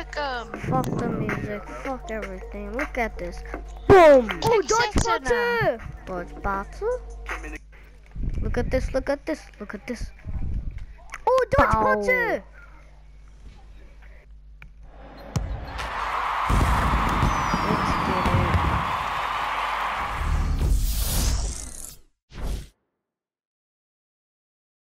took him. Fuck the music. Fuck everything. Look at this. Boom! Oh, dodge butter! Dodge butter? Look at this. Look at this. Look at this. Oh, dodge butter!